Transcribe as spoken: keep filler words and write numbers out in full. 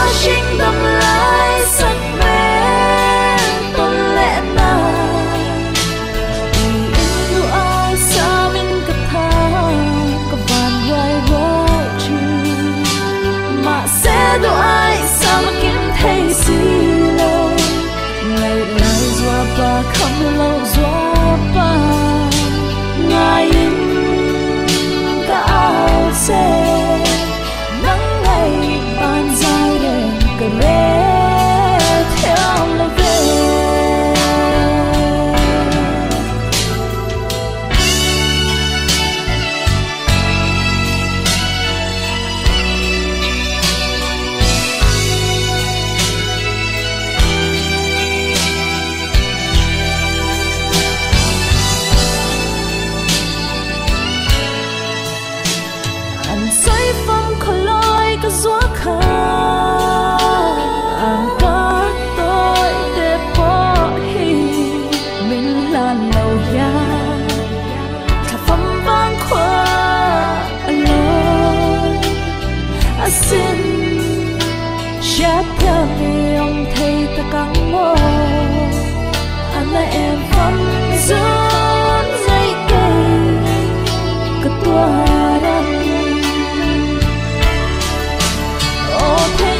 sinh đậm lại sắc mê tôn lẽ nào vì em lu ai xa mình cất tha có vàn hoài hoài trừ mà sẽ đâu ai sao mà kiếm thấy gì lâu Ngaihlai Zuapa không lâu Zuapa ngài cả áo xe nắng ngày ban dài đèn cờ rê theo lời về anka tôi để bỏ mình là lâu ya thà phong vang khoa lời à xin chát theo ông thầy ta căng mơ anh là em phong run dây cây cái tua đâm ô thầy